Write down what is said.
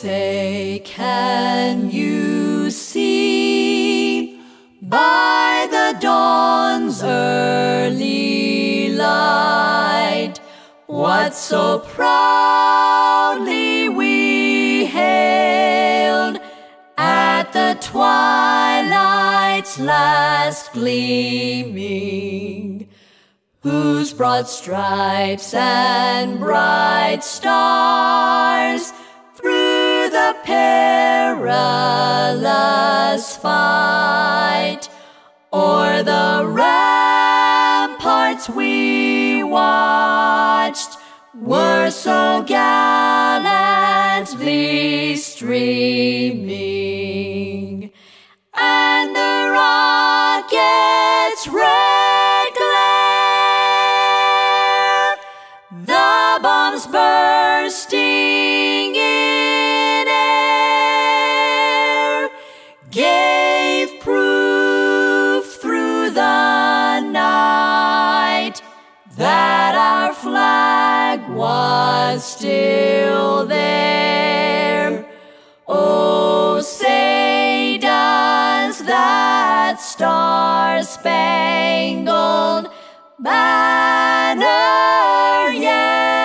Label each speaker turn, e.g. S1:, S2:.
S1: say, can you see by the dawn's early light what so proudly we hailed at the twilight's last gleaming, whose broad stripes and bright stars through the perilous fight o'er the ramparts we watched were so gallantly streaming, and the rocket's red glare, the bombs bursting in air, gave proof through the night that our flag was still there. Oh, say does that star-spangled banner yet